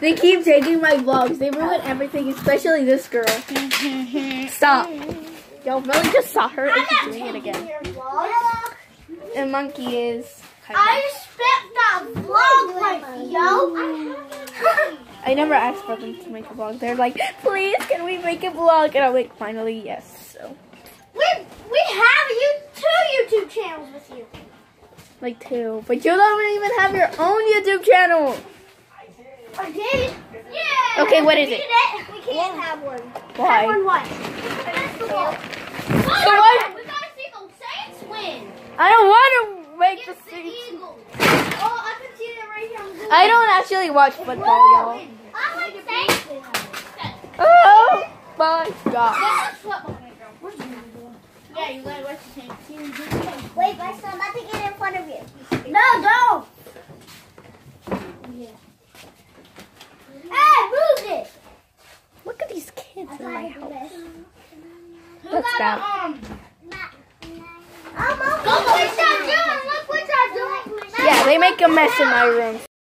They keep taking my vlogs. They ruin everything, especially this girl. Stop. Yo, Millie just saw her and she's doing it again. And Monkey is... I spent that vlog like, yo. I never asked for them to make a vlog. They're like, please, can we make a vlog? And I'm like, finally, yes. So we have two YouTube channels with you. Like 2. But you don't even have your own YouTube channel. I did. Yeah. Okay, what is it? We can't have one. Why? Have one what? That's the wall. So what? We gotta see the Saints win. I don't want to make the It's the Eagles. Oh, I can see them right here. I don't actually watch football, y'all. I like the Saints. Oh my god. Where's the number? Yeah, you gotta watch the Saints. Wait, I'm about to get in front of you. No, don't. Yeah. Hey, move it. Look at these kids in my house. Let's go. Look what you're doing. Look what you're doing. Yeah, they make a mess in my room.